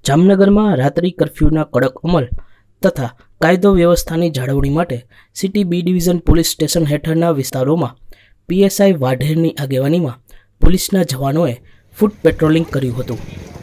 જામનગરમાં રાત્રિ કર્ફ્યુના કડક અમલ તથા કાયદો વ્યવસ્થાની જાળવણી માટે city B division police station હેઠળના વિસ્તારોમાં પીએસઆઈ વાઢેરની આગેવાનીમાં પોલીસના જવાનોએ ફૂટ પેટ્રોલિંગ કર્યું હતું।